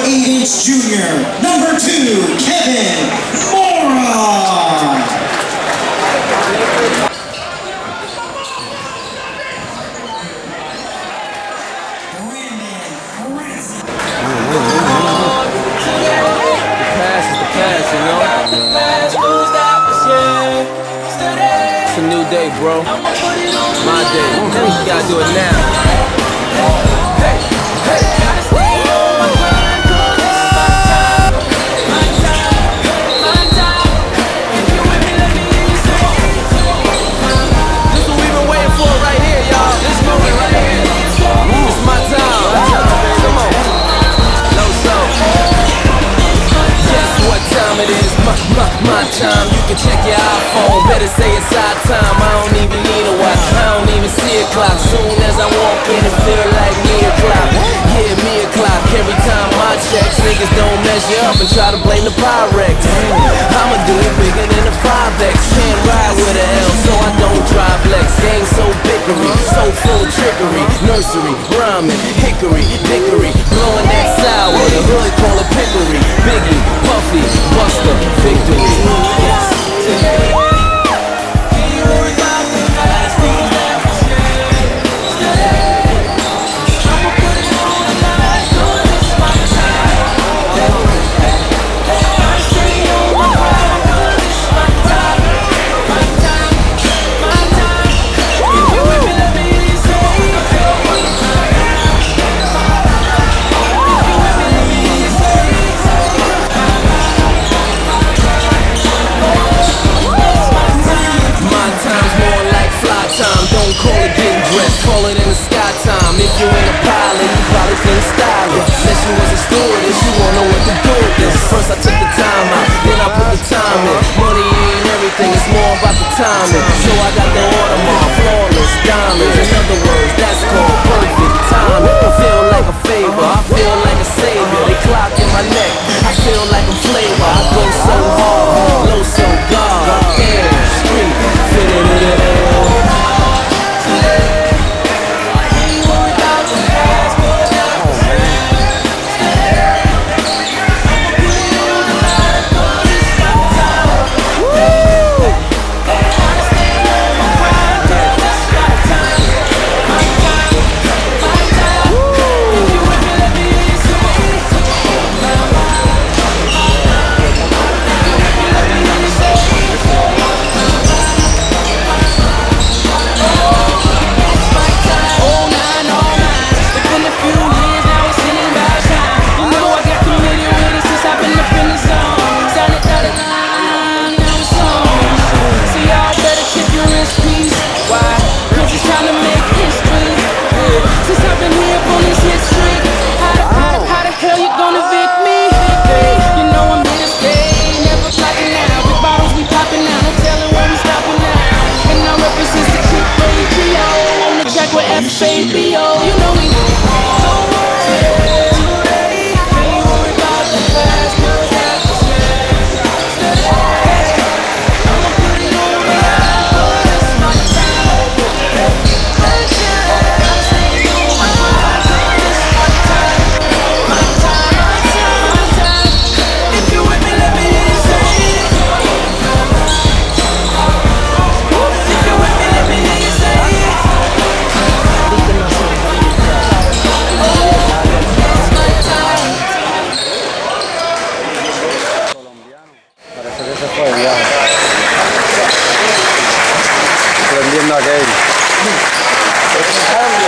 Aidance Jr., number 2, Kevin Mora. It's a new day, bro. My day. You gotta do it now. This what we've been waiting for right here, y'all. This moment right here. It's my time. Come on. No soul. Guess what time it is? My time. You can check your iPhone. Better say it's our time. I don't even need a watch. I don't even see a clock. Soon as I walk in, it feel like me o'clock. Yeah, me o'clock. Every time I check, niggas don't measure up and try to blame the Pyrex. I'ma do it bigger than the 5X. Can't ride with an L, so I don't drive Lex. Game so bickery, so full of trickery. Nursery, rhyming, hickory, dickory. Blowing that sour, the hood call it pickery. Biggie, Puffy, Buster, victory. Yes. Call it in the sky time. If you ain't a pilot, you probably couldn't style it. Unless you was a stewardess, you won't know what to do with this. First I took the time out, then I put the time in. Money ain't everything, it's more about the timing. So I got the Audemars, flawless diamonds. In other words, that's called perfect timing. I feel like a favor, I feel like a savior. They clock in my neck, I feel like a flavor. I go so hard, low so God. Damn, street, fitting in the air. Baby, oh, you know we prendiendo aquel.